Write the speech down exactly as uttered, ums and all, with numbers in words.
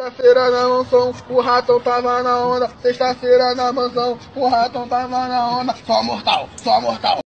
Sexta-feira na mansão, o ratão tava na onda. Sexta-feira na mansão, o ratão tava na onda. Só mortal, só mortal.